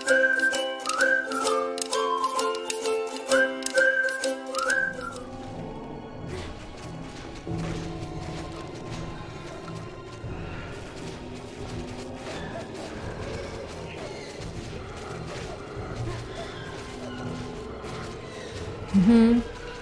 Mhm.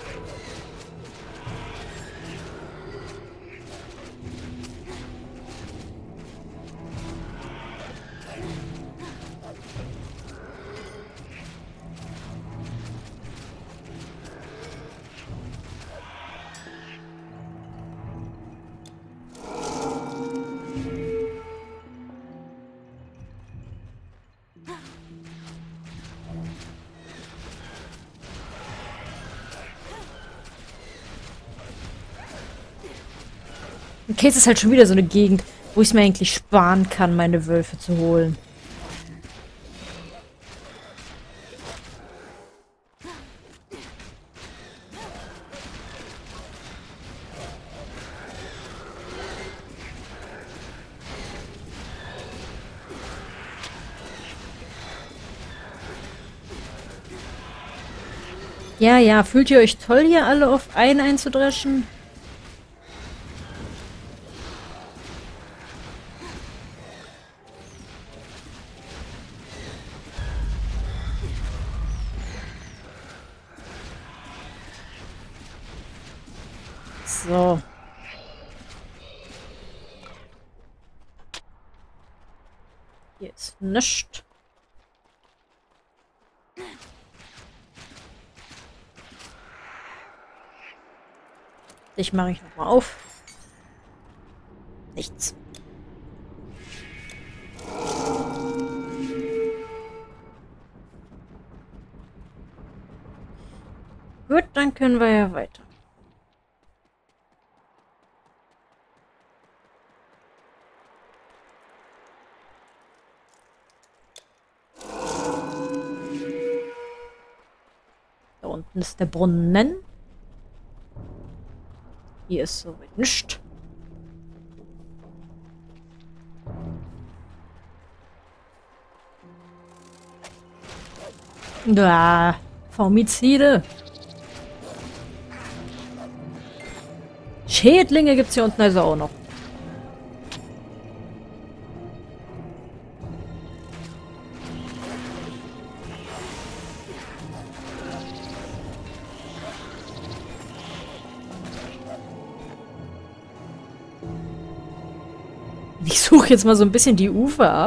Okay, es ist halt schon wieder so eine Gegend, wo ich es mir eigentlich sparen kann, meine Wölfe zu holen. Ja, ja, fühlt ihr euch toll, hier alle auf einen einzudreschen? So. Hier ist nichts. Dich mache ich nochmal auf. Nichts. Gut, dann können wir ja weiter. Da unten ist der Brunnen. Hier ist soweit nichts. Da, Formizide. Schädlinge gibt's hier unten also auch noch. Ich suche jetzt mal so ein bisschen die Ufer ab.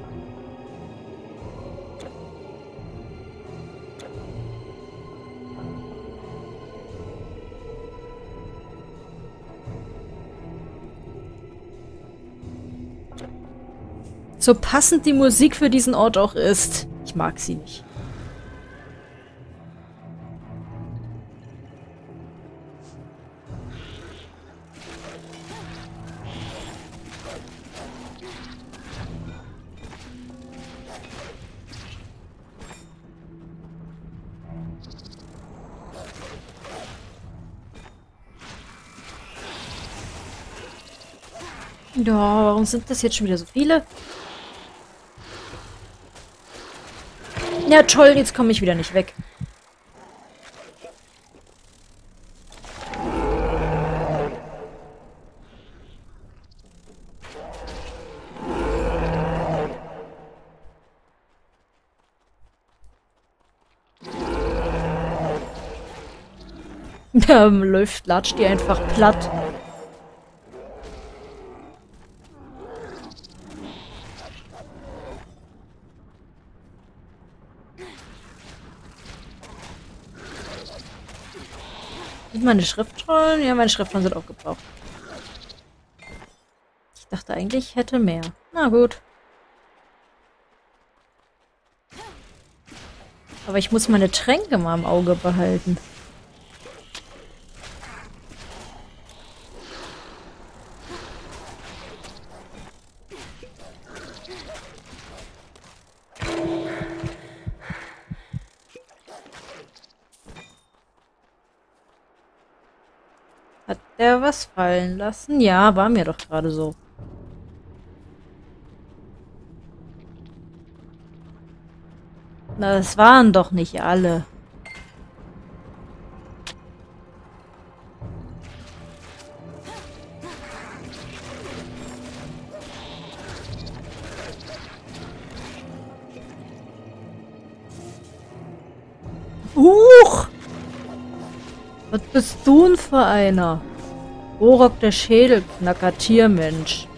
So passend die Musik für diesen Ort auch ist. Ich mag sie nicht. Ja, warum sind das jetzt schon wieder so viele? Ja, toll, jetzt komme ich wieder nicht weg. Latscht die einfach platt. Sind meine Schriftrollen? Ja, meine Schriftrollen sind aufgebraucht. Ich dachte eigentlich, ich hätte mehr. Na gut. Aber ich muss meine Tränke mal im Auge behalten. Hat der was fallen lassen? Ja, war mir doch gerade so. Na, das waren doch nicht alle. Huch! Was bist du denn für einer? Orok der Schädelknacker, Tiermensch.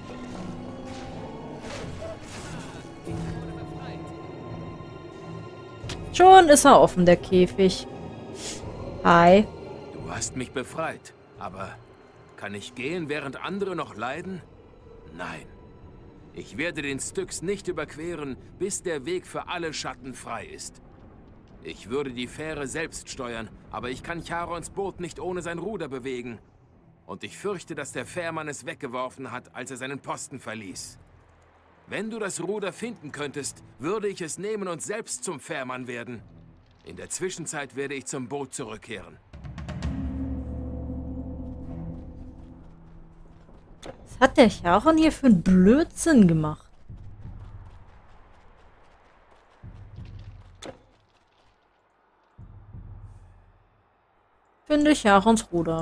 Schon ist er offen, der Käfig. Hi. Du hast mich befreit, aber kann ich gehen, während andere noch leiden? Nein. Ich werde den Styx nicht überqueren, bis der Weg für alle Schatten frei ist. Ich würde die Fähre selbst steuern, aber ich kann Charons Boot nicht ohne sein Ruder bewegen. Und ich fürchte, dass der Fährmann es weggeworfen hat, als er seinen Posten verließ. Wenn du das Ruder finden könntest, würde ich es nehmen und selbst zum Fährmann werden. In der Zwischenzeit werde ich zum Boot zurückkehren. Was hat der Charon hier für einen Blödsinn gemacht? Finde Charons Ruder.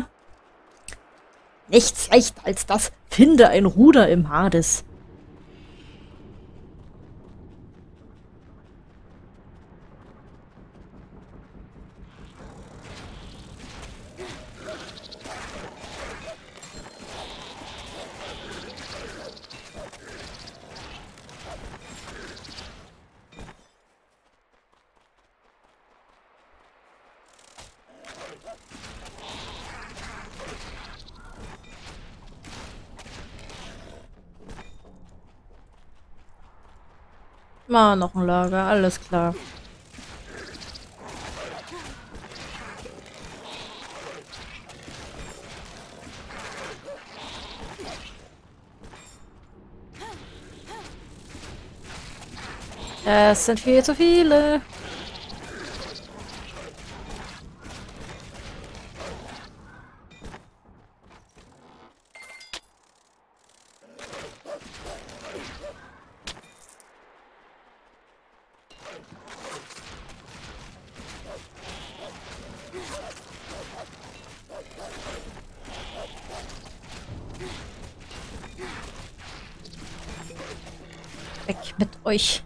Nichts leichter als das. Finde ein Ruder im Hades. Noch ein Lager, alles klar. Es sind viel zu viele. Weg mit euch.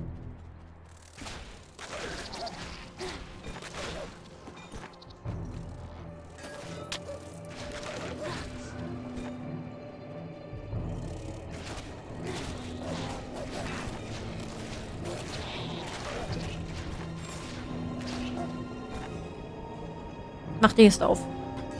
Mach die jetzt auf.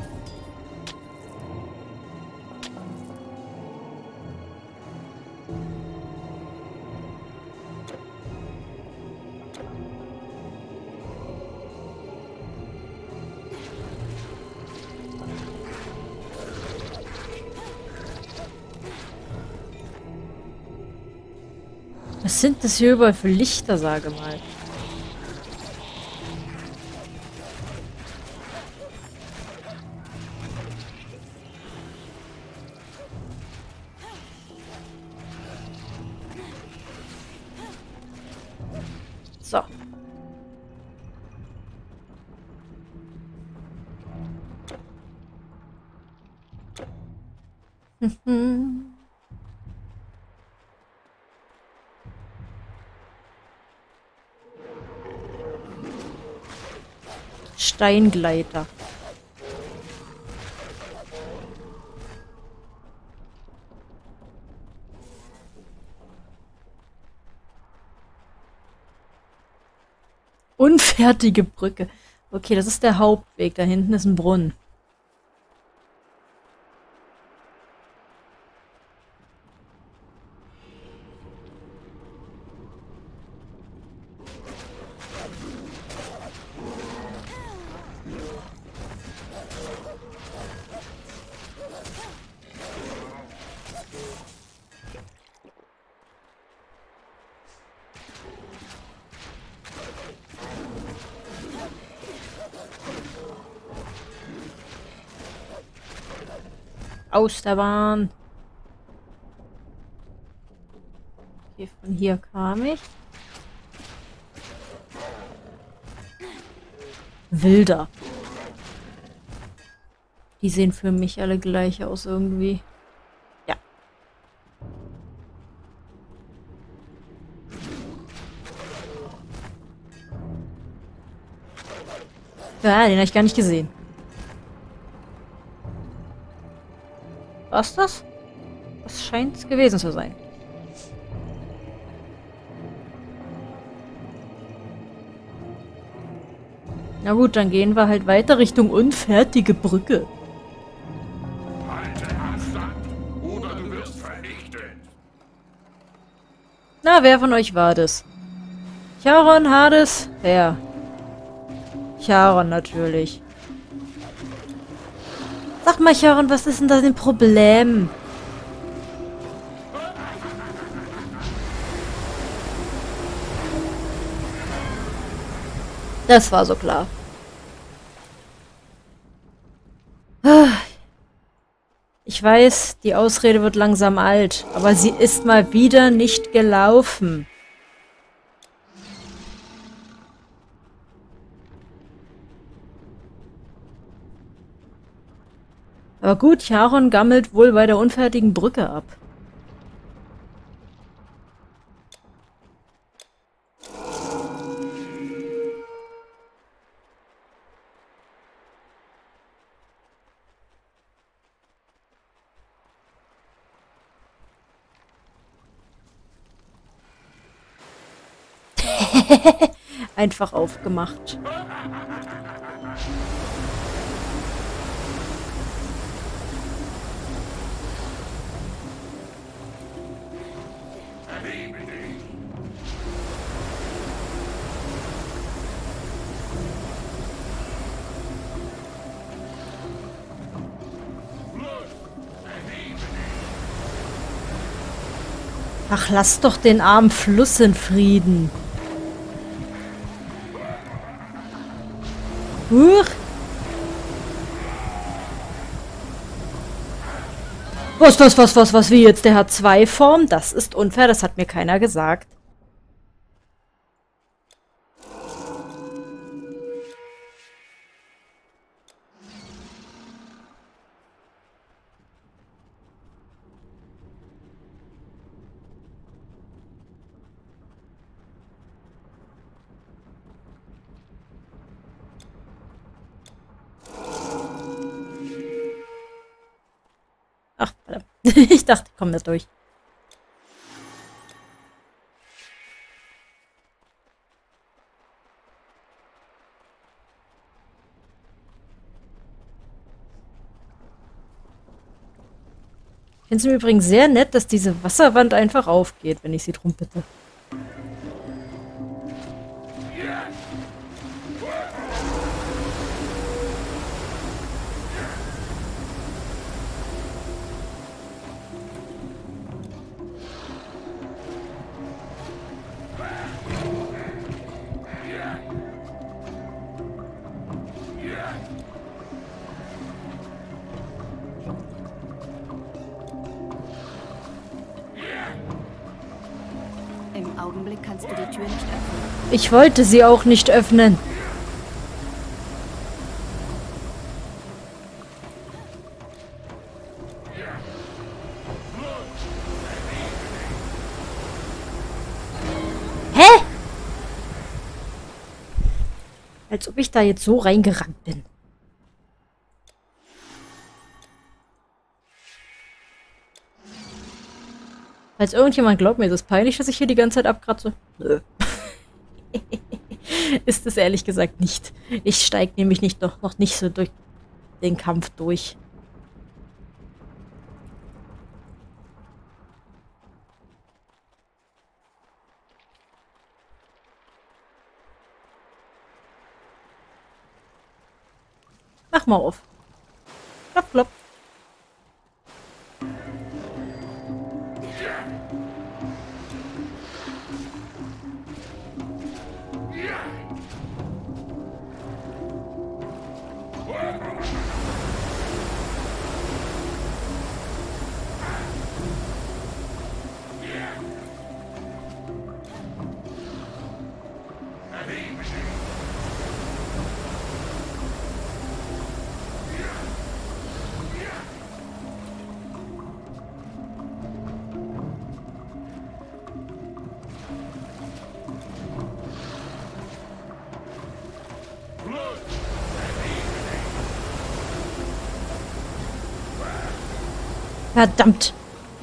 Was sind das hier überall für Lichter, sage mal? So. Steingleiter. Unfertige Brücke. Okay, das ist der Hauptweg. Da hinten ist ein Brunnen. Aus der Bahn. Okay, von hier kam ich. wilder. Die sehen für mich alle gleich aus irgendwie. Ja. Ja, den habe ich gar nicht gesehen. Was das? Das scheint es gewesen zu sein. Na gut, dann gehen wir halt weiter Richtung unfertige Brücke. Halte Abstand, oder du wirst vernichtet. Na, wer von euch war das? Charon, Hades? Wer? Charon natürlich. Sag mal, Charon, was ist denn da dein Problem? Das war so klar. Ich weiß, die Ausrede wird langsam alt, aber sie ist mal wieder nicht gelaufen. Aber gut, Charon gammelt wohl bei der unfertigen Brücke ab. Einfach aufgemacht. Ach, lass doch den armen Fluss in Frieden. Huch. Was, wie jetzt? Der hat 2 Formen? Das ist unfair, das hat mir keiner gesagt. Ach, verdammt. Ich dachte, ich komme das durch. Ich finde es im Übrigen sehr nett, dass diese Wasserwand einfach aufgeht, wenn ich sie drum bitte. Im Augenblick kannst du die Tür nicht öffnen. Ich wollte sie auch nicht öffnen. Hä? Als ob ich da jetzt so reingerannt bin. Falls irgendjemand glaubt, mir ist es peinlich, dass ich hier die ganze Zeit abkratze. Nö. Ist es ehrlich gesagt nicht. Ich steige nämlich noch nicht so durch den Kampf durch. Mach mal auf. Klopf, klopf. Verdammt.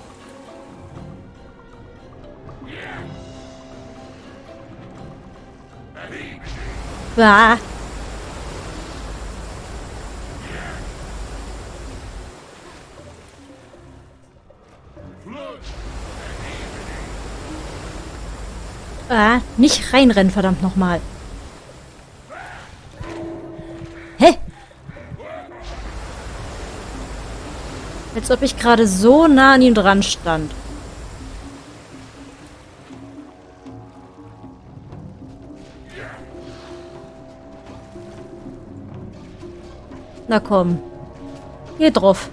Ah. Ah, nicht reinrennen, verdammt nochmal. Hä? Als ob ich gerade so nah an ihm dran stand. Na komm. Geh drauf.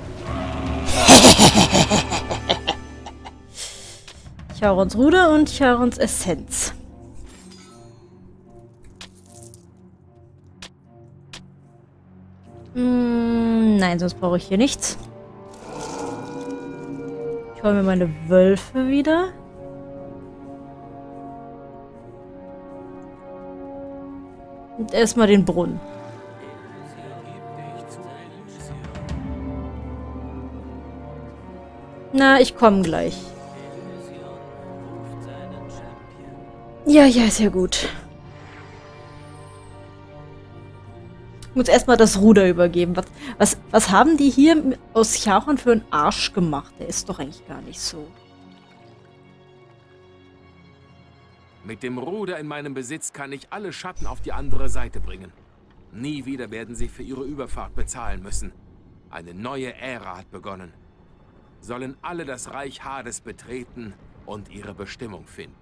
Charons Ruder und Charons Essenz. Nein, sonst brauche ich hier nichts. Ich hole mir meine Wölfe wieder. Und erstmal den Brunnen. Na, ich komme gleich. Ja, ist ja gut. Ich muss erstmal das Ruder übergeben. Was haben die hier aus Charon für einen Arsch gemacht? Der ist doch eigentlich gar nicht so. Mit dem Ruder in meinem Besitz kann ich alle Schatten auf die andere Seite bringen. Nie wieder werden sie für ihre Überfahrt bezahlen müssen. Eine neue Ära hat begonnen. Sollen alle das Reich Hades betreten und ihre Bestimmung finden.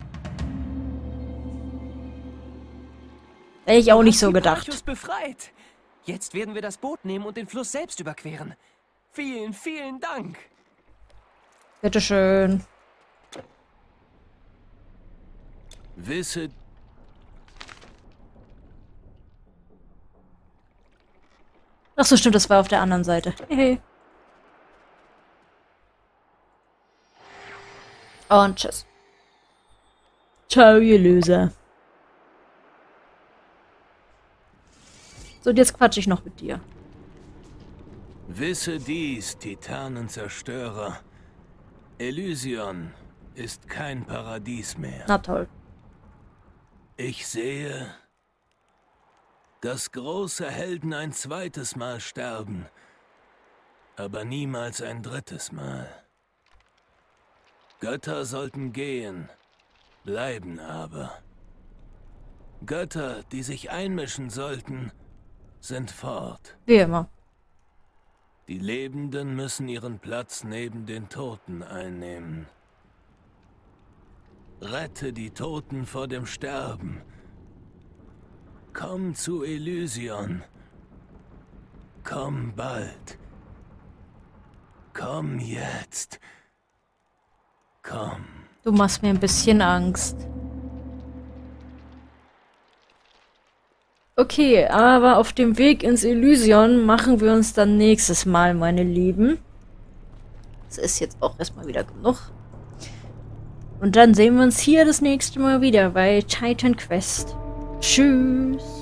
Hätte ich auch nicht so gedacht. Archus befreit. Jetzt werden wir das Boot nehmen und den Fluss selbst überqueren. Vielen, vielen Dank. Bitteschön. Wisse... Ach so, stimmt, das war auf der anderen Seite. Hey. Und tschüss. Ciao, ihr Loser. So, und jetzt quatsche ich noch mit dir. Wisse dies, Titanenzerstörer. Elysion ist kein Paradies mehr. Na toll. Ich sehe, dass große Helden ein zweites Mal sterben, aber niemals ein drittes Mal. Götter sollten gehen, bleiben aber. Götter, die sich einmischen sollten, sind fort. Wie immer. Die Lebenden müssen ihren Platz neben den Toten einnehmen. Rette die Toten vor dem Sterben. Komm zu Elysion. Komm bald. Komm jetzt. Komm. Du machst mir ein bisschen Angst. Okay, aber auf dem Weg ins Elysion machen wir uns dann nächstes Mal, meine Lieben. Das ist jetzt auch erstmal wieder genug. Und dann sehen wir uns hier das nächste Mal wieder bei Titan Quest. Tschüss.